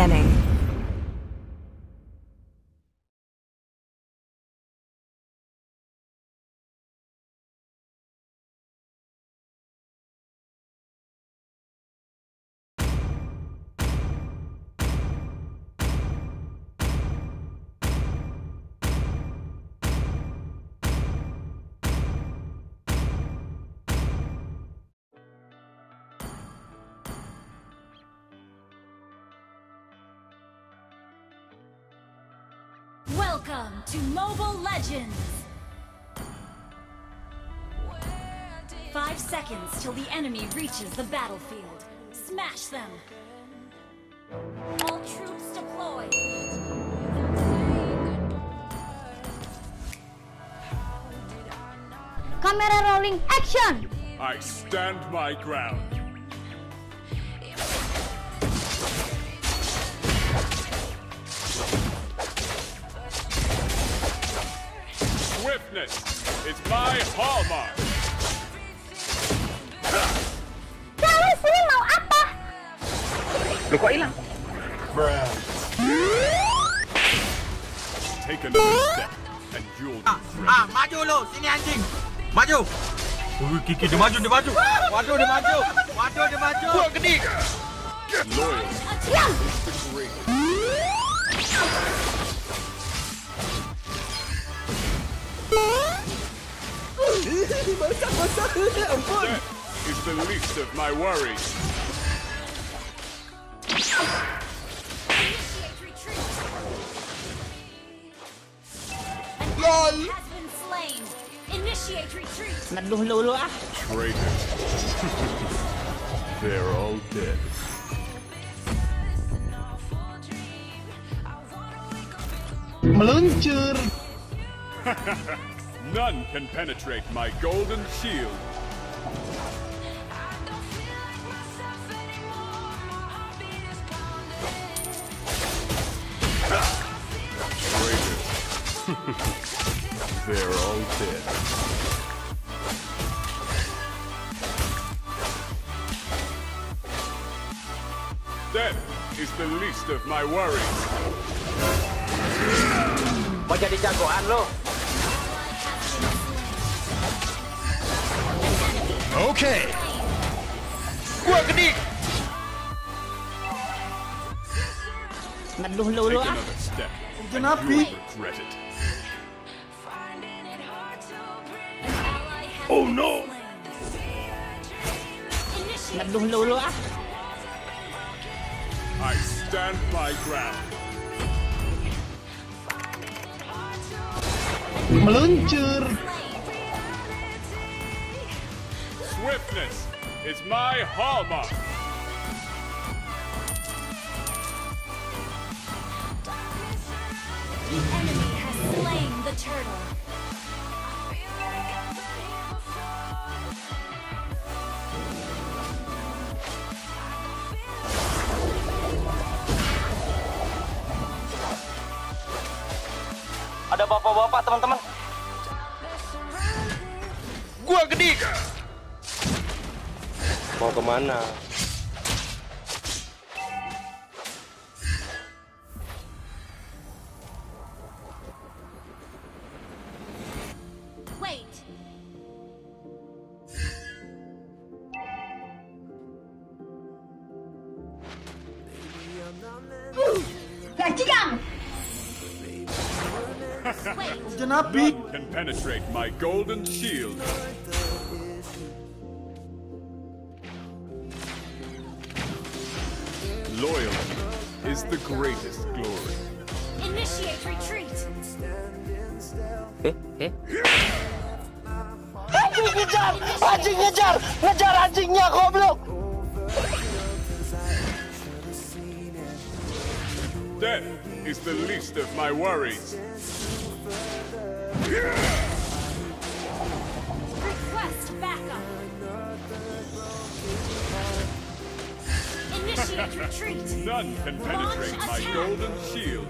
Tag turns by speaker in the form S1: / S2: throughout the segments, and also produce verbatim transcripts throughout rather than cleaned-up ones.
S1: beginning.
S2: Welcome to Mobile Legends! Five seconds till the enemy reaches the battlefield. Smash them! All troops deployed!
S3: Camera rolling, action!
S4: I stand my ground. Swiftness is my hallmark.
S3: Kamu sini mau apa?
S5: Loh kok hilang?
S4: Take another step and you'll be
S5: Ah, ah, maju lo, sini anjing. Maju. Uh, Kiki dia maju, dia maju. Waduh, dia maju. Waduh, dia maju. Gua gede.
S4: loyal.
S3: Diam!
S4: Is the greatest. That is the least of my worries.
S2: Initiate retreat!
S3: LOL!
S2: Has been slain! Initiate retreat!
S3: Naduh-dulu ah.
S4: Traitors. They're all dead.
S5: Meluncur.
S4: None can penetrate my golden shield. Traitors. They're all dead. Death is the least of my worries.
S5: Mau jadi jagoan lo?
S4: Okay.
S5: Gua gede.
S3: Naduh-dulu
S4: Take
S3: ah.
S4: another step.
S5: Kenapa?
S4: And you'll regret it.
S2: Oh no!
S3: Naduh-dulu ah.
S4: I stand my ground.
S5: Meluncur.
S4: Swiftness is my hallmark.
S2: The enemy has slain the turtle.
S5: Ada bapak-bapak teman-teman. Gua gede. Mau kemana?
S2: Wait!
S3: Gantikan!
S2: Wait!
S5: Jenapi.
S4: None can penetrate my golden shield. Loyalty is the greatest glory.
S2: Initiate retreat!
S5: Eh, eh. Anjing ngejar, anjing ngejar, ngejar anjingnya goblok.
S4: Death is the least of my worries.
S2: Request backup! Initiate retreat!
S4: None can penetrate my
S2: attack.
S4: golden shield.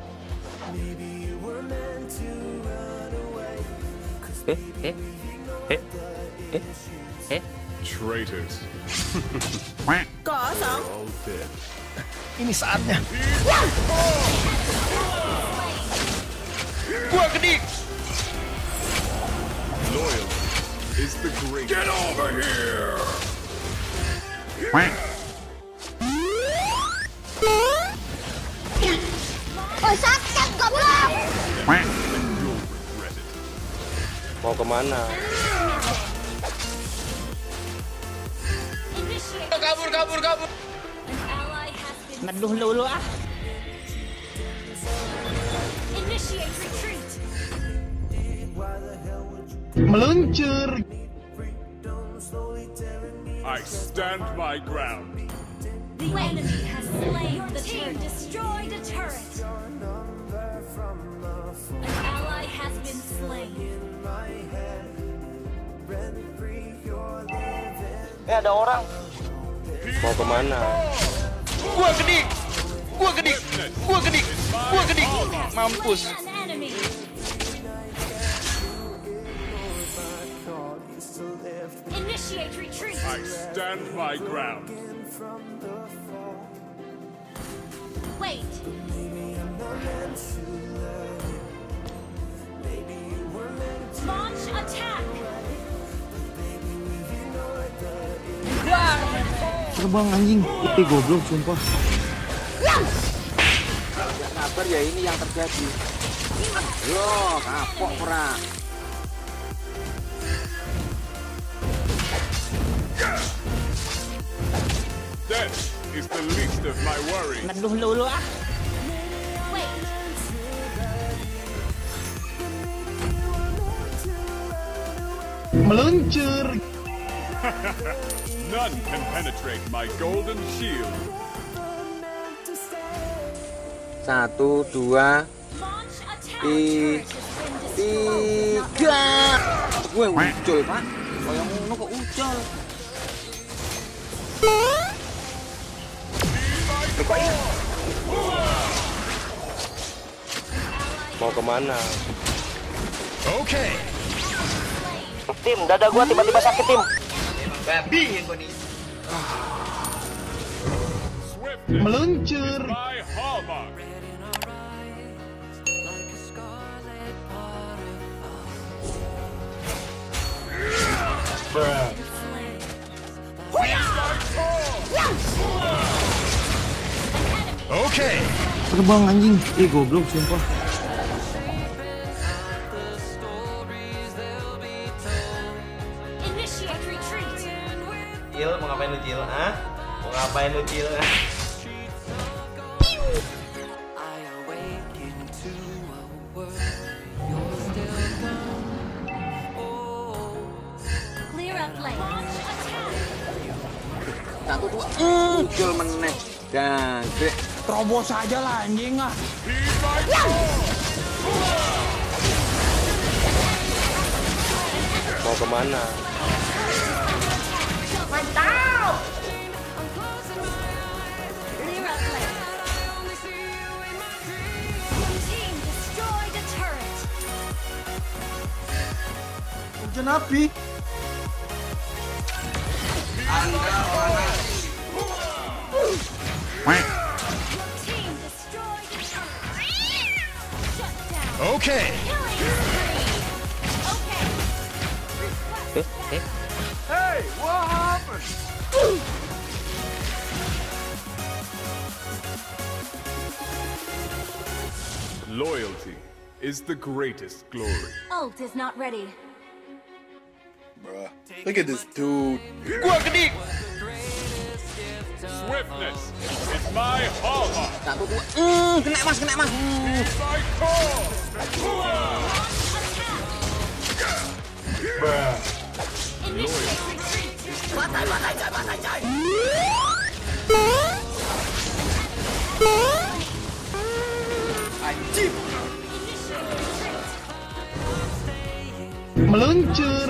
S5: Eh, eh, eh, eh, eh.
S4: Traitors.
S3: Kosong.
S4: All dead.
S1: Ini saatnya.
S5: Gua gedik.
S4: Loyal is the great. Get over here!
S3: Oh, sakit goblok.
S4: You'll regret it.
S6: Mau kemana?
S5: Kabur, kabur, kabur.
S3: Neduh dulu ah.
S2: Initiate retreat.
S1: Meluncur.
S4: I stand my ground.
S2: The enemy has slain the team. Destroyed a turret. An ally has been slain.
S6: Eh, ada orang. Mau kemana?
S5: Gua gedik. Gua gedik. Gua gedik. Gua gedik. Mampus.
S2: An enemy. Initiate retreat.
S4: I stand my ground.
S2: Wait. Launch attack.
S1: Terbang anjing. Ih goblok sumpah.
S6: Gak sabar ya ini yang terjadi. Loh, kapok perang.
S4: Death is the least of my worries.
S3: Neduh dulu ah.
S2: Wait.
S1: Meluncur.
S4: None can penetrate my golden shield.
S6: Satu, dua,
S2: Launch attack.
S6: Ti-
S2: Turret has been destroyed.
S6: tiga. Gue ucul, Pak. Kayak ngono kok ucul. Mau kemana?
S1: Oke.
S6: Tim, dada gua tiba-tiba sakit, Tim.
S5: Babi yang gua nih.
S4: Swiftness
S1: Meluncur.
S4: is my hallmark.
S1: Oke. Terbang anjing. Ih goblok sumpah.
S2: Initiate retreat.
S6: Cil, mau ngapain lu, Cil? Hah? Mau ngapain lu, Cil?
S2: Clear up lane. Launch attack.
S6: Satu, dua. Uh, ucul meneh. Gagek.
S1: Terobos aja lah anjing ah.
S6: Mau kemana?
S2: Mantap. Clear up lane. Team destroyed a turret.
S1: Hujan api.
S2: Team destroyed a turret. Shut down.
S1: Oke.
S2: Killing spree. Okay. Request
S4: Hey, what happened? Loyalty is the greatest glory.
S2: Ult is not ready.
S7: Bruh. Look at this dude.
S5: Gua gedik.
S4: Swiftness is my hallmark.
S6: Satu, dua. Uh, kena mas, kena mas.
S4: Heed my call.
S2: Initiate retreat.
S5: Anjing.
S2: Initiate retreat.
S1: Meluncur.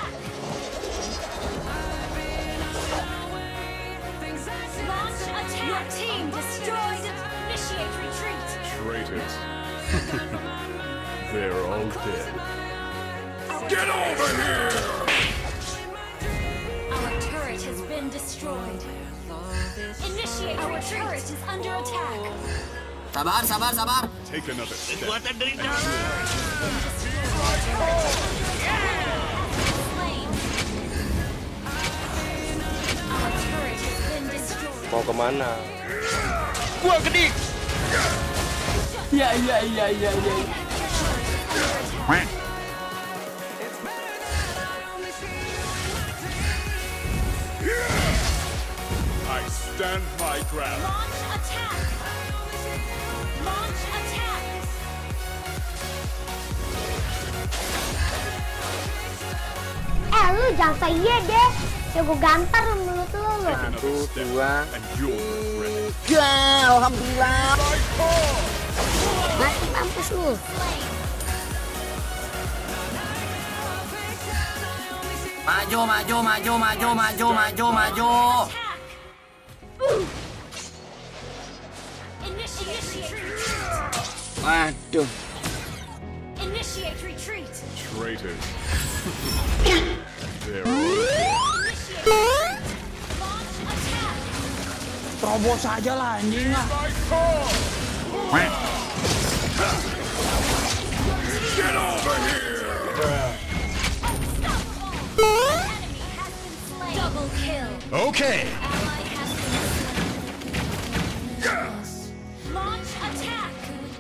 S2: Launch attack. Your team destroyed it. Initiate retreat.
S4: Traitors. They're all dead.
S2: Get over here! Our turret has been destroyed. Initiate. Our turret is under attack.
S6: Sabar, sabar, sabar.
S4: Take another step.
S5: Kekuatan dari dalam.
S2: Slain. Our turret has been destroyed.
S6: Mau kemana?
S5: Gua gede.
S1: Iya iya iya iya iya.
S4: I stand my ground.
S2: Launch attack. Launch attack.
S3: Eh lu jangan kayak iya deh. Ya gue gampar mulut lu lu.
S4: Take another step,
S6: dua,
S4: and you're regret.
S6: tiga. Alhamdulillah.
S3: Mati mampus lu.
S6: Maju, maju, maju, maju, maju, maju, maju.
S2: Initiate retreat.
S6: Waduh.
S2: Initiate retreat.
S4: Traitors. There.
S2: Initiate retreat. Launch attack.
S1: Terobos aja lah anjing ah.
S4: Get over here!
S2: Unstoppable. An enemy has been slain. Double kill.
S4: Okay.
S2: Ally has been slain. Launch attack.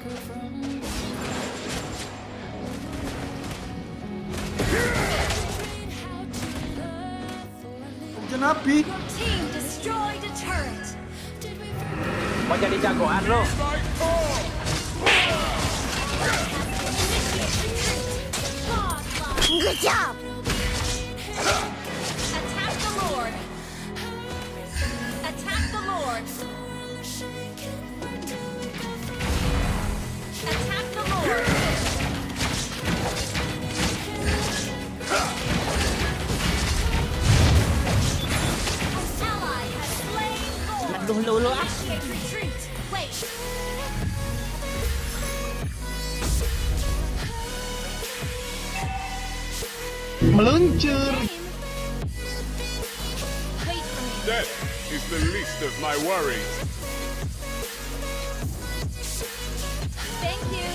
S1: Hujan api.
S2: Your team destroyed a turret.
S6: Mau jadi jagoan lo?
S2: Godlike.
S3: Good job.
S2: Attack the Lord. Attack the Lord. Attack the Lord. Ally has slain Lord.
S3: Aduh lu ah.
S2: Initiate retreat. Wait.
S1: Meluncur.
S2: Wait for me.
S4: Death is the least of my worries.
S2: Thank you.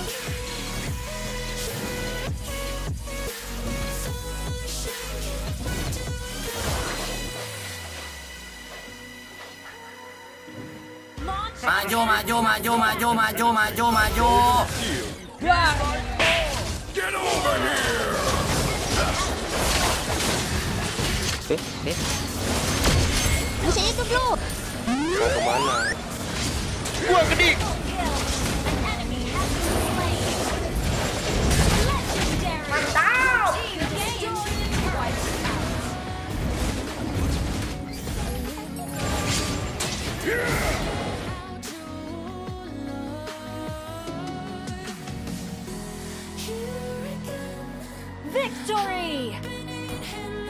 S2: Launch
S6: Maju, maju, maju, maju, maju, maju, maju.
S4: Get over here!
S3: Bisa itu lu.
S6: Mau kemana?
S5: Gua gede.
S2: kill. An enemy has been slain. Legendary.
S3: Mantap.
S2: Team destroyed the turret. Victory!